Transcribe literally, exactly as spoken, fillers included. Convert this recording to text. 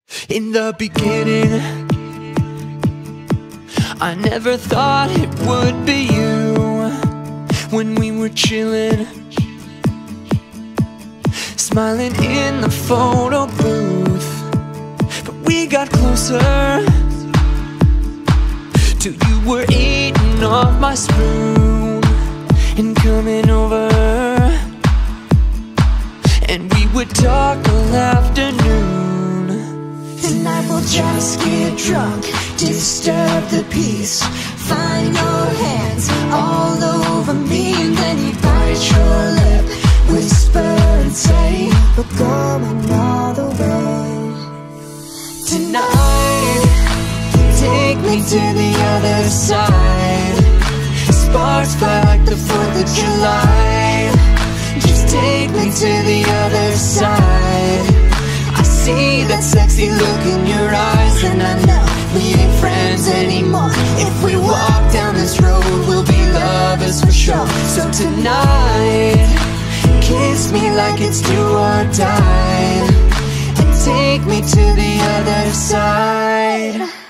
In the beginning, I never thought it would be you. When we were chilling, smiling in the photo booth, but we got closer till you were eating off my spoon and coming over, and we would talk all afternoon. Tonight we'll just get drunk, disturb the peace, find your hands all over me, and then you bite your lip, whisper and say we're going all the way. Tonight, take me to the other side. Sparks fly like the fourth of July. Just take me to the other side. I see that sexy look in your eyes, and I know we ain't friends anymore. If we walk down this road, we'll be lovers for sure. So tonight, kiss me like it's do or die, and take me to the other side.